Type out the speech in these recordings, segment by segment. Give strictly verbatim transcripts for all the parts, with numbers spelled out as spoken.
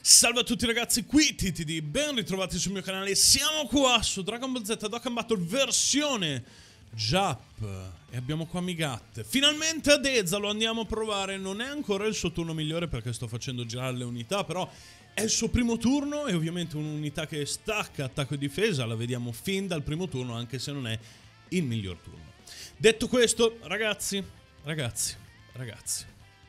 Salve a tutti ragazzi, qui T T D, ben ritrovati sul mio canale. Siamo qua su Dragon Ball Z Dokkan Battle versione Jap e abbiamo qua Migatte. Finalmente ad Eza lo andiamo a provare. Non è ancora il suo turno migliore perché sto facendo girare le unità, però è il suo primo turno e ovviamente un'unità che stacca attacco e difesa la vediamo fin dal primo turno, anche se non è il miglior turno. Detto questo, ragazzi, ragazzi, ragazzi,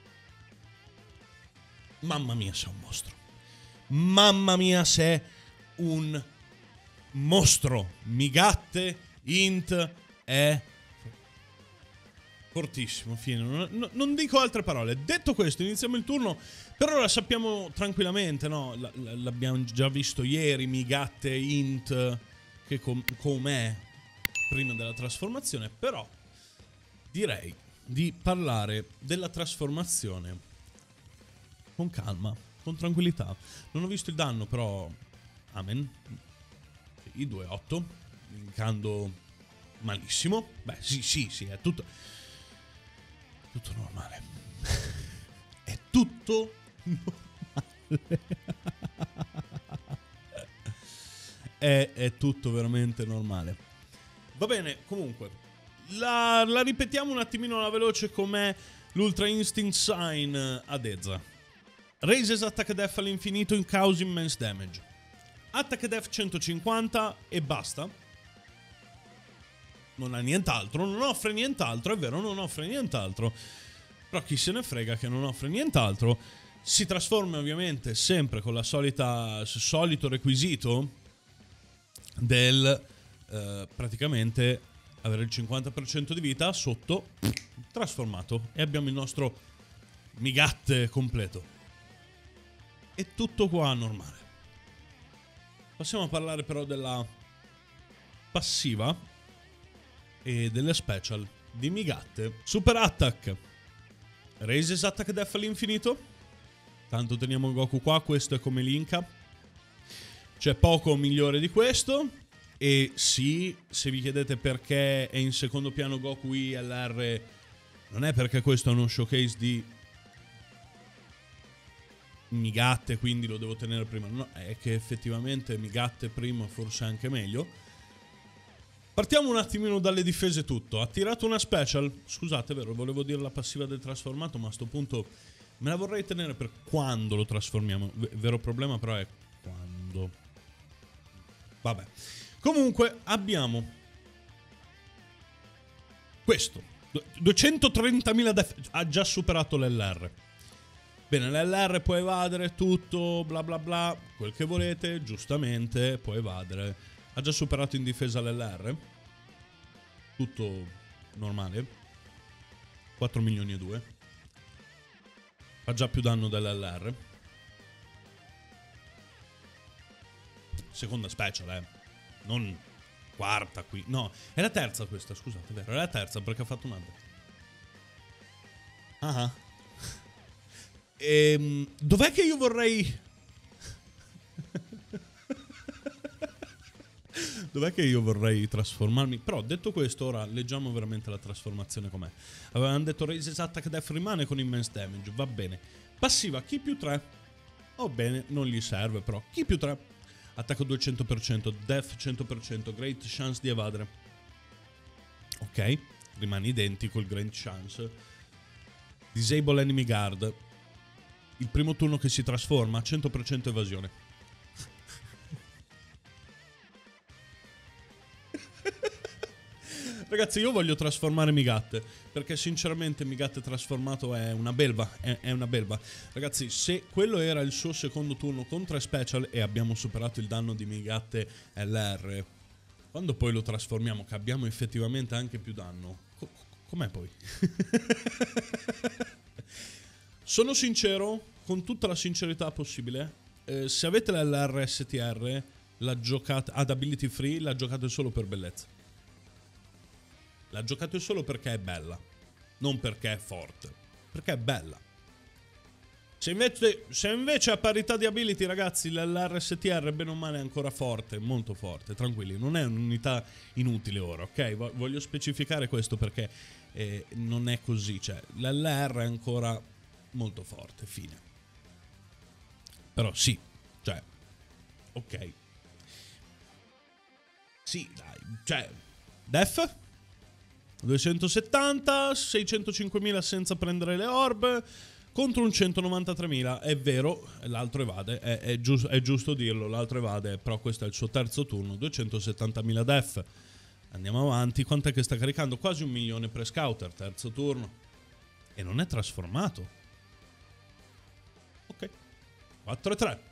mamma mia, sei un mostro. Mamma mia, sei un mostro. Migatte Int è fortissimo. Fine. Non, non dico altre parole. Detto questo, iniziamo il turno. Per ora sappiamo tranquillamente, no? L'abbiamo già visto ieri. Migatte Int che com com'è prima della trasformazione. Però direi di parlare della trasformazione con calma, con tranquillità. Non ho visto il danno, però amen. I due otto, linkando malissimo. Beh, sì, sì, sì, è tutto tutto normale. È tutto normale. è, è tutto veramente normale. Va bene, comunque la, la ripetiamo un attimino alla veloce com'è l'Ultra Instinct Sign ad Eza. Raises Attack Def all'infinito in causa immense damage. Attack Def centocinquanta e basta. Non ha nient'altro, non offre nient'altro, è vero, non offre nient'altro. Però chi se ne frega che non offre nient'altro. Si trasforma ovviamente sempre con la solita solito requisito del eh, praticamente avere il cinquanta per cento di vita sotto, trasformato. E abbiamo il nostro Migatte completo. È tutto qua normale. Passiamo a parlare però della passiva e delle special di Migatte. Super Attack. Raises Attack Def all'infinito. Tanto teniamo Goku qua, questo è come linka. C'è poco migliore di questo. E sì, se vi chiedete perché è in secondo piano Goku I L R, non è perché questo è uno showcase di Migatte, quindi lo devo tenere prima. No, è che effettivamente Migatte prima forse anche meglio. Partiamo un attimino dalle difese tutto. Ha tirato una special. Scusate, vero, volevo dire la passiva del trasformato, ma a sto punto me la vorrei tenere per quando lo trasformiamo. V vero problema però è quando. Vabbè. Comunque abbiamo questo. duecentotrentamila def. Ha già superato l'L R. Bene, l'L R può evadere tutto, bla bla bla, quel che volete, giustamente può evadere. Ha già superato in difesa l'L R. Tutto normale. quattro milioni e due. Fa già più danno dell'L R. Seconda special, eh. Non quarta qui. No, è la terza questa, scusate, è vero, è la terza perché ha fatto un update. Ah. Ehm, dov'è che io vorrei... Dov'è che io vorrei trasformarmi? Però detto questo, ora leggiamo veramente la trasformazione com'è. Avevano detto Raises Attack Def rimane con immense damage, va bene. Passiva chi più tre. Oh bene, non gli serve però. Chi più tre. Attacco duecento per cento, Def cento per cento, Great Chance di evadere. Ok, rimane identico il Great Chance. Disable Enemy Guard. Il primo turno che si trasforma, cento per cento evasione. Ragazzi, io voglio trasformare Migatte, perché sinceramente Migatte trasformato è una belva, è, è una belva. Ragazzi, se quello era il suo secondo turno con tre special e abbiamo superato il danno di Migatte L R, quando poi lo trasformiamo, che abbiamo effettivamente anche più danno, co com'è poi? Sono sincero, con tutta la sincerità possibile, eh, se avete l'L R S T R, la giocate ad ability free, la giocate solo per bellezza. La giocate solo perché è bella, non perché è forte, perché è bella. Se invece, se invece a parità di ability, ragazzi, l'L R S T R bene o male è ancora forte, molto forte, tranquilli, non è un'unità inutile ora, ok? Voglio specificare questo perché eh, non è così, cioè l'L R è ancora molto forte, fine. Però sì, cioè, ok. Sì, dai, cioè, def duecentosettanta, seicentocinquemila senza prendere le orb, contro un centonovantatremila, è vero, l'altro evade, è, è, giusto, è giusto dirlo, l'altro evade, però questo è il suo terzo turno, duecentosettantamila def. Andiamo avanti, quant'è che sta caricando? Quasi un milione per Scouter, terzo turno. E non è trasformato. Ok, quattro e tre.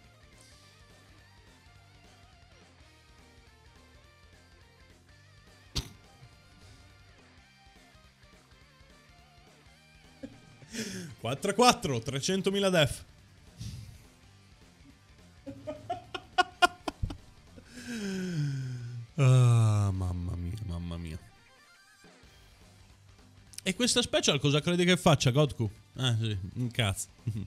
quattro e quattro, trecentomila def. Ah, mamma mia, mamma mia. E questa special cosa credi che faccia, Godku? Ah, sì, un cazzo.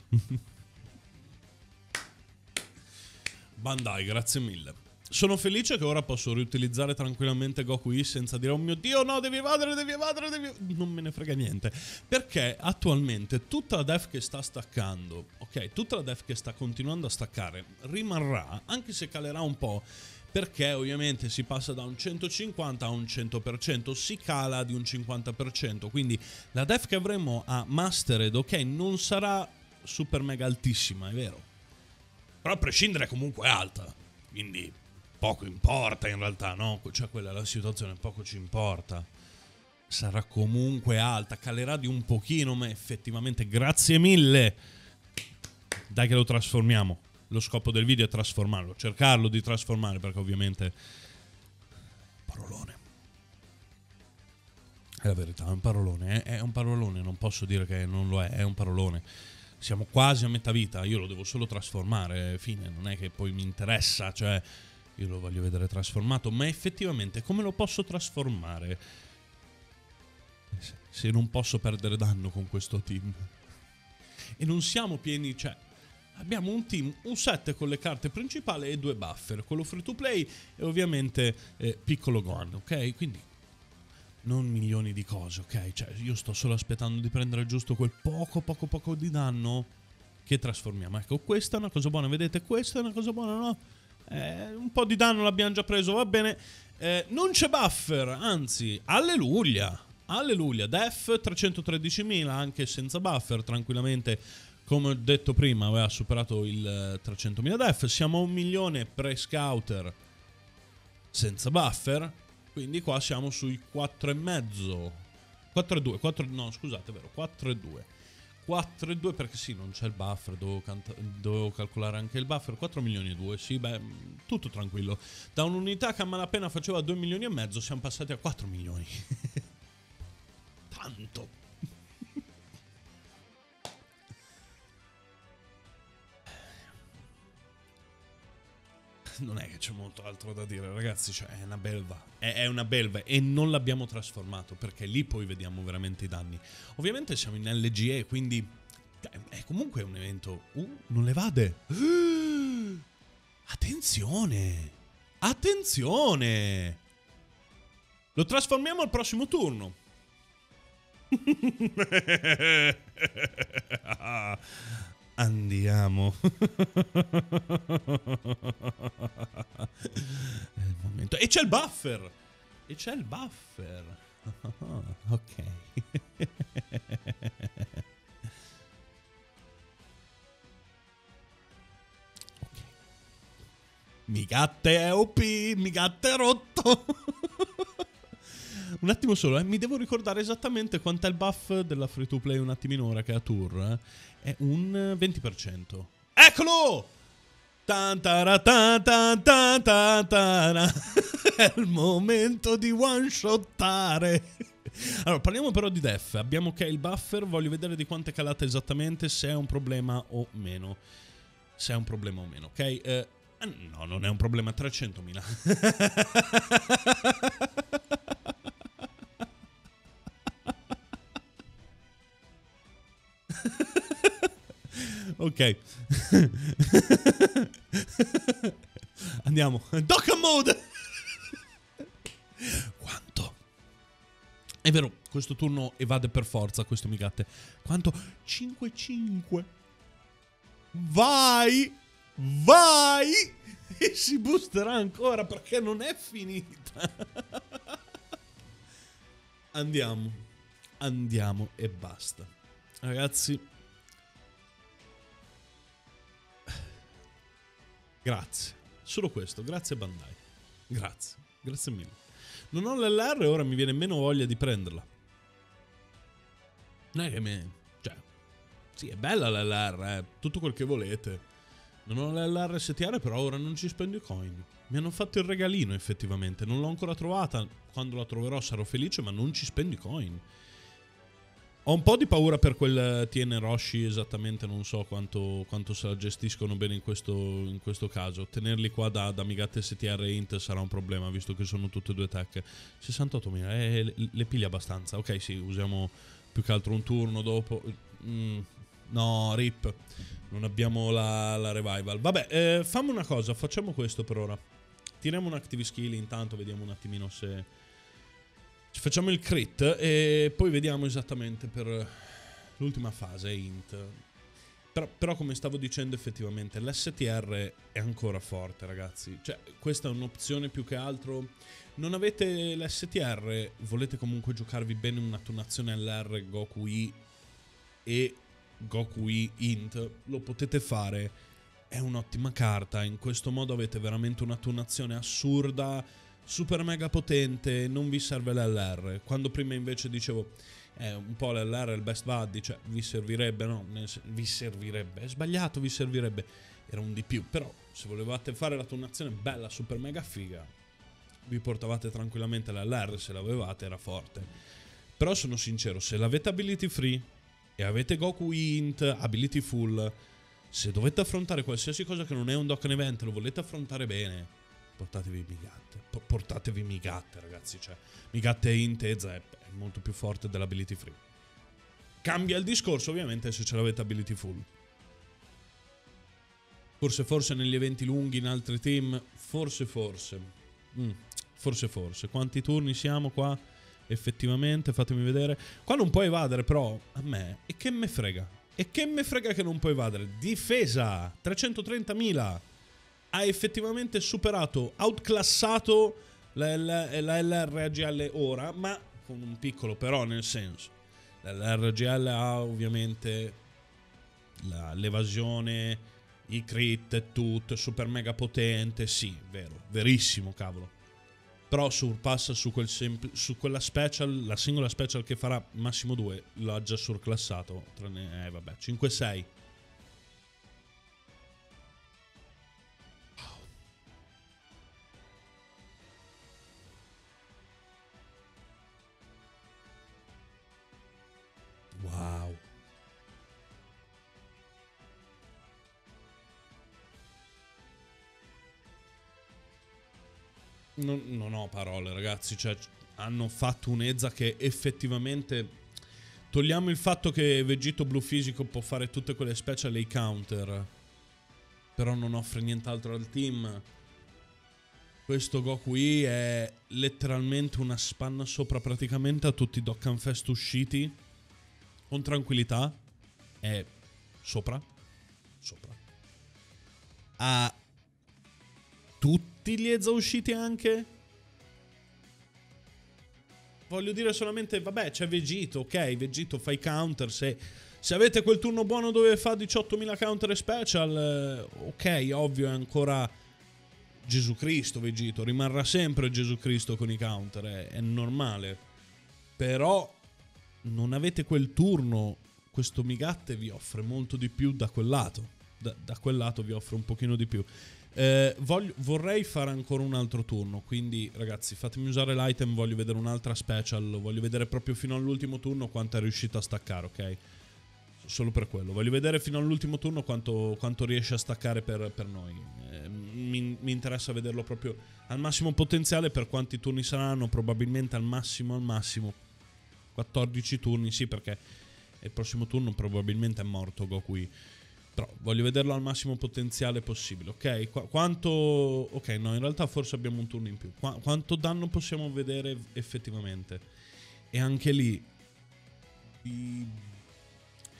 Bandai, grazie mille. Sono felice che ora posso riutilizzare tranquillamente Goku I senza dire oh mio Dio, no, devi evadere, devi evadere, devi... Non me ne frega niente. Perché attualmente tutta la def che sta staccando, ok, tutta la def che sta continuando a staccare rimarrà, anche se calerà un po', perché ovviamente si passa da un centocinquanta a un cento per cento, si cala di un cinquanta per cento, quindi la def che avremo a Mastered, ok, non sarà super mega altissima, è vero. Però a prescindere comunque è alta, quindi poco importa in realtà, no? Cioè quella è la situazione, poco ci importa. Sarà comunque alta, calerà di un pochino, ma effettivamente grazie mille. Dai che lo trasformiamo. Lo scopo del video è trasformarlo, cercarlo di trasformare, perché ovviamente... Parolone. È la verità, è un parolone, è, è un parolone, non posso dire che non lo è, è un parolone. Siamo quasi a metà vita, io lo devo solo trasformare, fine, non è che poi mi interessa, cioè io lo voglio vedere trasformato, ma effettivamente come lo posso trasformare se non posso perdere danno con questo team? E non siamo pieni, cioè abbiamo un team, un set con le carte principali e due buffer, quello free to play e ovviamente eh, piccolo Gohan, ok? Quindi non milioni di cose, ok? Cioè, io sto solo aspettando di prendere giusto quel poco, poco, poco di danno che trasformiamo. Ecco, questa è una cosa buona, vedete? Questa è una cosa buona, no? Eh, un po' di danno l'abbiamo già preso, va bene. Eh, non c'è buffer, anzi, alleluia. Alleluia, def trecentotredicimila, anche senza buffer, tranquillamente. Come ho detto prima, aveva superato il trecentomila def. Siamo a un milione pre-scouter senza buffer. Quindi qua siamo sui quattro e mezzo. quattro e due, quattro, no scusate, è vero, quattro e due. quattro e due perché sì, non c'è il buffer, dovevo, dovevo calcolare anche il buffer. Quattro milioni e due, sì, beh, tutto tranquillo. Da un'unità che a malapena faceva due milioni e mezzo siamo passati a quattro milioni. Tanto. Non è che c'è molto altro da dire, ragazzi, cioè è una belva, è, è una belva e non l'abbiamo trasformato perché lì poi vediamo veramente i danni. Ovviamente siamo in L G E, quindi è comunque un evento. Uh, non le vade. Uh, attenzione, attenzione, lo trasformiamo al prossimo turno. Andiamo. È il momento. E c'è il buffer. E c'è il buffer. Ok. Ok. Migatte è O P. Migatte è rotto. Un attimo solo, eh. Mi devo ricordare esattamente quant'è il buff della free to play un attimino ora che è a tour. Eh. È un venti per cento. Eccolo! Tan tara tan tan tan tan tan. È il momento di one shottare. Allora, parliamo però di def. Abbiamo che il buffer, voglio vedere di quanto è calata esattamente, se è un problema o meno. Se è un problema o meno, ok? Eh, no, non è un problema, trecentomila. Ok. Andiamo. Dokkan Mode. Quanto? È vero, questo turno evade per forza, questo Migatte. Quanto? cinque cinque. Vai. vai! E si boosterà ancora perché non è finita. Andiamo. Andiamo e basta. Ragazzi, grazie. Solo questo. Grazie Bandai. Grazie. Grazie mille. Non ho l'L R e ora mi viene meno voglia di prenderla. Non è che me... Cioè... Sì, è bella l'L R, eh. Tutto quel che volete. Non ho l'L R S T R, però ora non ci spendo i coin. Mi hanno fatto il regalino, effettivamente. Non l'ho ancora trovata. Quando la troverò sarò felice, ma non ci spendo i coin. Ho un po' di paura per quel T N Roshi, esattamente non so quanto, quanto se la gestiscono bene in questo, in questo caso. Tenerli qua da, da Migate S T R e Int sarà un problema, visto che sono tutte e due tech. sessantottomila, eh, le, le piglia abbastanza. Ok, sì, usiamo più che altro un turno dopo. Mm, no, rip. Non abbiamo la, la revival. Vabbè, eh, fammi una cosa, facciamo questo per ora. Tiriamo un active skill intanto, vediamo un attimino se... Ci facciamo il crit e poi vediamo esattamente per l'ultima fase, int. Però, però come stavo dicendo effettivamente l'S T R è ancora forte, ragazzi. Cioè, questa è un'opzione più che altro. Non avete l'S T R, volete comunque giocarvi bene una tunazione L R Goku I e Goku I int, lo potete fare. È un'ottima carta. In questo modo avete veramente una tunazione assurda, super mega potente, non vi serve l'L R. Quando prima invece dicevo eh, un po' l'L R è il best buddy, cioè vi servirebbe, no? Vi servirebbe, è sbagliato, vi servirebbe, era un di più. Però se volevate fare la tunazione bella, super mega figa, vi portavate tranquillamente l'L R, se l'avevate era forte. Però sono sincero, se l'avete ability free e avete Goku int, ability full, se dovete affrontare qualsiasi cosa che non è un Dokkan Event, lo volete affrontare bene, portatevi Migatte. Portatevi Migatte, ragazzi. Cioè, Migatte int e Zep è molto più forte dell'ability free. Cambia il discorso, ovviamente, se ce l'avete ability full. Forse, forse negli eventi lunghi in altri team. Forse, forse. Mm, forse, forse. Quanti turni siamo qua? Effettivamente, fatemi vedere. Qua non puoi evadere, però, a me. E che me frega? E che me frega che non puoi evadere? Difesa! trecentotrentamila! Ha effettivamente superato, outclassato la, la, la L R G L ora, ma con un piccolo però, nel senso, la L R G L ha ovviamente l'evasione, i crit e tutto, super mega potente, sì, vero, verissimo, cavolo. Però surpassa su, quel su quella special, la singola special che farà massimo due, l'ha già surclassato, tranne, eh vabbè, cinque sei. Wow. Non, non ho parole, ragazzi. Cioè, hanno fatto un'ezza che effettivamente... Togliamo il fatto che Vegito Blu Fisico può fare tutte quelle special e i counter, però non offre nient'altro al team. Questo Goku I è letteralmente una spanna sopra praticamente a tutti i Dokkan Fest usciti. Con tranquillità. È sopra. Sopra. A tutti gli Eza usciti anche. Voglio dire solamente, vabbè, c'è Vegito, ok, Vegito fa i counter, se, se avete quel turno buono dove fa diciottomila counter e special, eh, ok, ovvio, è ancora Gesù Cristo Vegito, rimarrà sempre Gesù Cristo con i counter, è, è normale. Però non avete quel turno, questo Migatte vi offre molto di più da quel lato, da, da quel lato vi offre un pochino di più. Eh, voglio, vorrei fare ancora un altro turno, quindi ragazzi fatemi usare l'item, voglio vedere un'altra special, voglio vedere proprio fino all'ultimo turno quanto è riuscito a staccare, ok? Solo per quello, voglio vedere fino all'ultimo turno quanto, quanto riesce a staccare per, per noi. eh, mi, mi interessa vederlo proprio al massimo potenziale. Per quanti turni saranno? Probabilmente al massimo al massimo quattordici turni, sì, perché il prossimo turno probabilmente è morto Goku. Però voglio vederlo al massimo potenziale possibile, ok? Qu quanto... Ok, no, in realtà forse abbiamo un turno in più. Qu quanto danno possiamo vedere effettivamente? E anche lì... I... È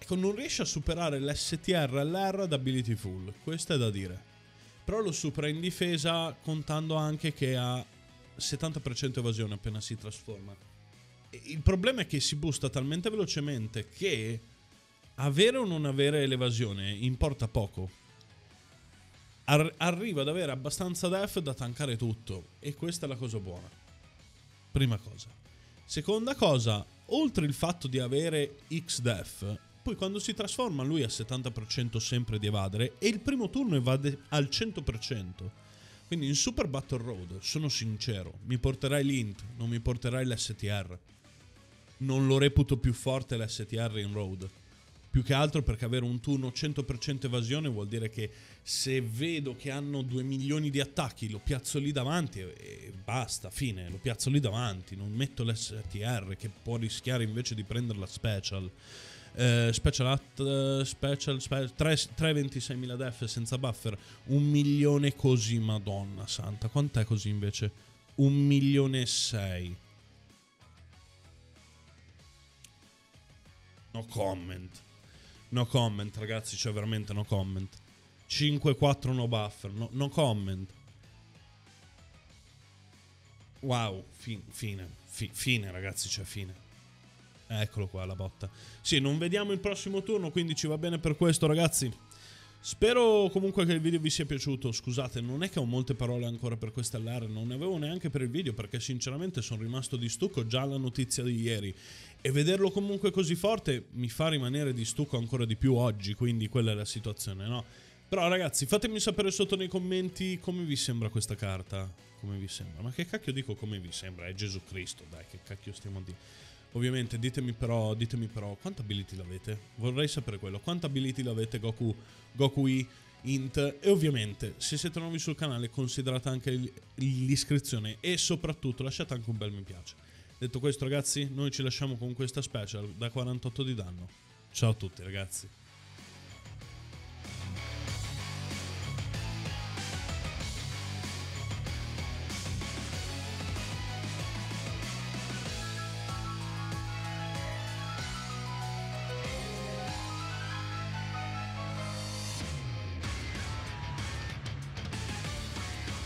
Ecco, non riesce a superare l'S T R L R ad ability full, questo è da dire. Però lo supera in difesa contando anche che ha settanta per cento evasione appena si trasforma. Il problema è che si boosta talmente velocemente che avere o non avere l'evasione importa poco. Ar- arriva ad avere abbastanza def da tankare tutto, e questa è la cosa buona. Prima cosa. Seconda cosa, oltre il fatto di avere X def, poi quando si trasforma lui ha settanta per cento sempre di evadere e il primo turno evade al cento per cento. Quindi in Super Battle Road, sono sincero, mi porterai l'int, non mi porterai l'S T R. Non lo reputo più forte l'S T R in Road. Più che altro perché avere un turno cento per cento evasione vuol dire che se vedo che hanno due milioni di attacchi, lo piazzo lì davanti e, e basta, fine, lo piazzo lì davanti, non metto l'S T R che può rischiare invece di prendere la special. Uh, special at uh, special, special tre ventiseimila def senza buffer, un milione così, madonna santa, quant'è così invece? Un milione e sei. No comment. No comment, ragazzi, cioè veramente no comment. cinque quattro no buffer, no, no comment. Wow, fi- fine, fi- fine ragazzi, cioè fine. Eccolo qua la botta. Sì, non vediamo il prossimo turno, quindi ci va bene per questo, ragazzi. Spero comunque che il video vi sia piaciuto. Scusate, non è che ho molte parole ancora per questa L R, non ne avevo neanche per il video perché sinceramente sono rimasto di stucco già alla notizia di ieri. E vederlo comunque così forte mi fa rimanere di stucco ancora di più oggi, quindi quella è la situazione, no? Però ragazzi, fatemi sapere sotto nei commenti come vi sembra questa carta. Come vi sembra? Ma che cacchio dico come vi sembra? È Gesù Cristo, dai, che cacchio stiamo a dire? Ovviamente ditemi però, ditemi però quanta ability l'avete? Vorrei sapere quello. Quanta ability l'avete Goku, Goku I, Int? E ovviamente se siete nuovi sul canale considerate anche l'iscrizione e soprattutto lasciate anche un bel mi piace. Detto questo ragazzi, noi ci lasciamo con questa special da quarantotto di danno. Ciao a tutti ragazzi.